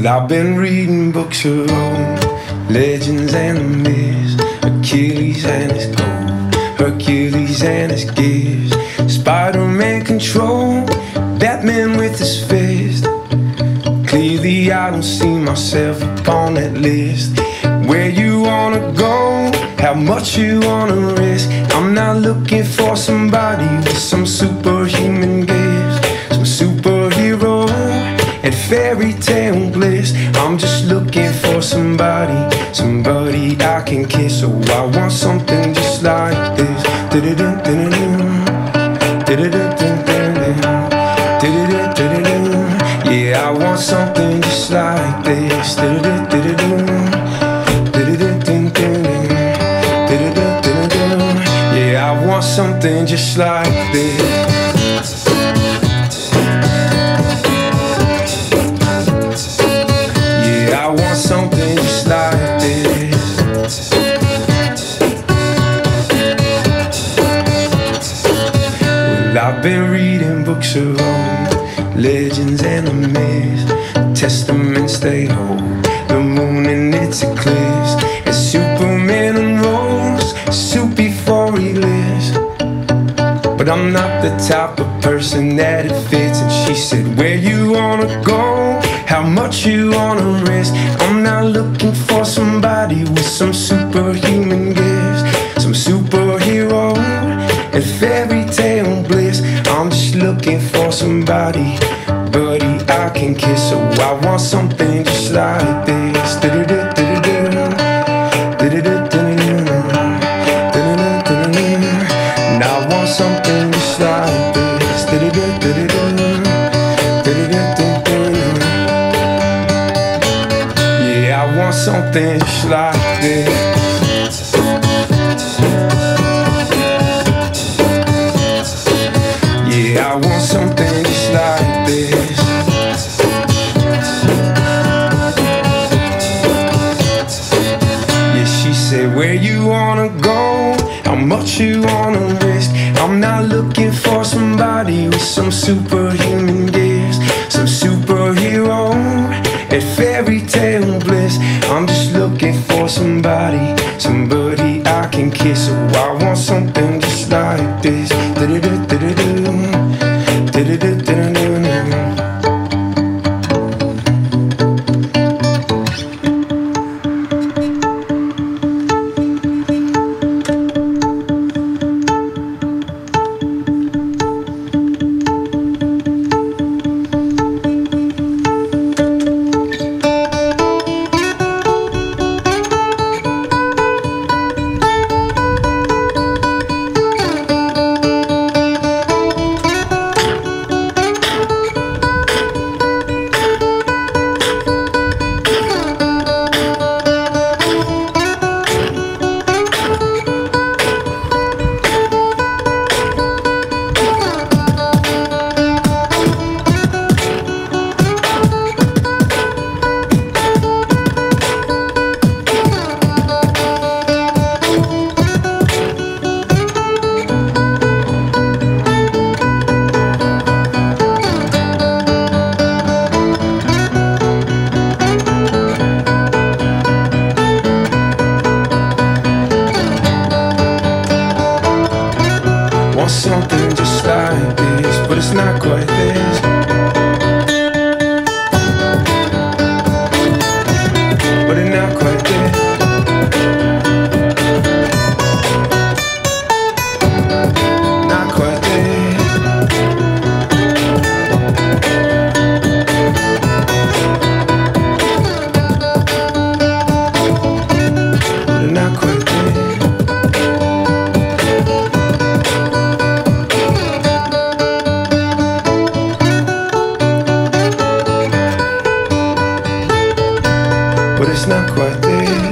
I've been reading books of old, legends and the myths, Achilles and his gold, Hercules and his gifts, Spider-Man control, Batman with his fist. Clearly I don't see myself upon that list. Where you wanna go, how much you wanna risk. I'm not looking for somebody with some superhuman gifts, some superhero and fairy tale bliss. I'm just looking for somebody I can kiss. So I want something just like this. Yeah, I want something just like this. Yeah, I want something just like this. I want something just like this. Well, I've been reading books of old, legends and the myths, testaments they hold, the moon in its eclipse, and Superman unrolls soup before he lives. But I'm not the type of person that it fits. And she said, where you wanna go, how much you wanna risk. I'm not looking for somebody with some superhuman gifts, some superhero and fairy tale bliss. I'm just looking for somebody I can kiss. So I want something just like this. And I want something just like this. Yeah, I want something just like this. Yeah, I want something just like this. Yeah, she said, where you wanna go, how much you wanna risk. I'm not looking for somebody with some superhuman gifts, some superhero and fairy tale bliss. I'm just looking for somebody I can kiss. So I want something just like this. Want something just like this, but it's not quite this. But it's not quite this. Not quite this. But it's not quite this. But it's not quite there.